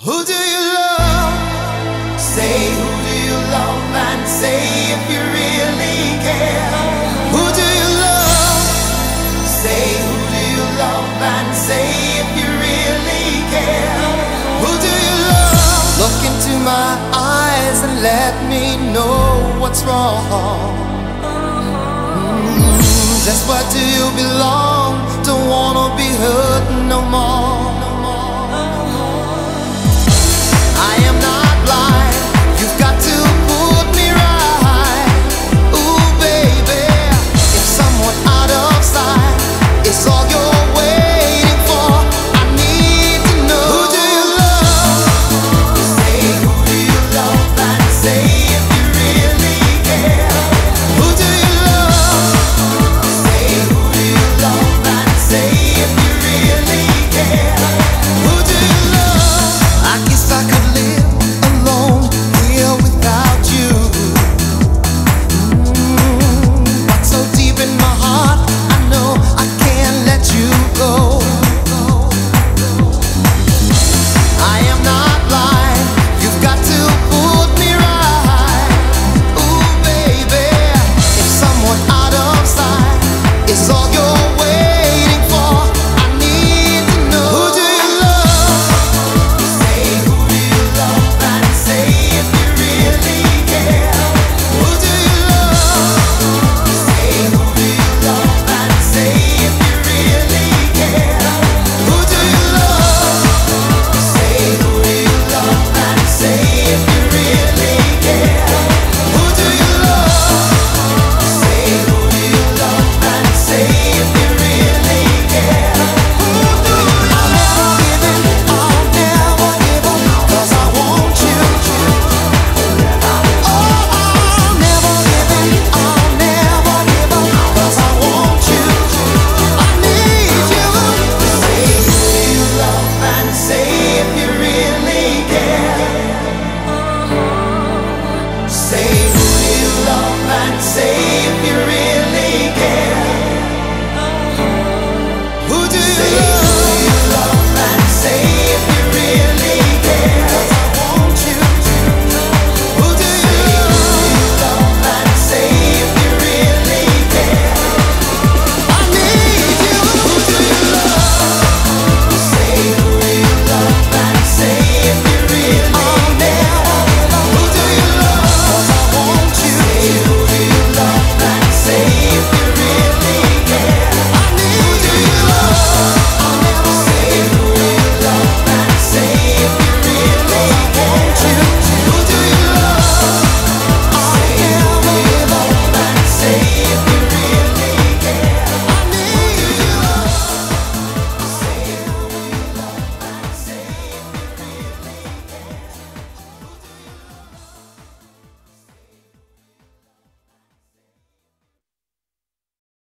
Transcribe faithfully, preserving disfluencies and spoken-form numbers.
Who do you love? Say who do you love and say if you really care. Who do you love? Say who do you love and say if you really care. Who do you love? Look into my eyes and let me know what's wrong. Mm, just where do you belong? Don't wanna be hurt no more.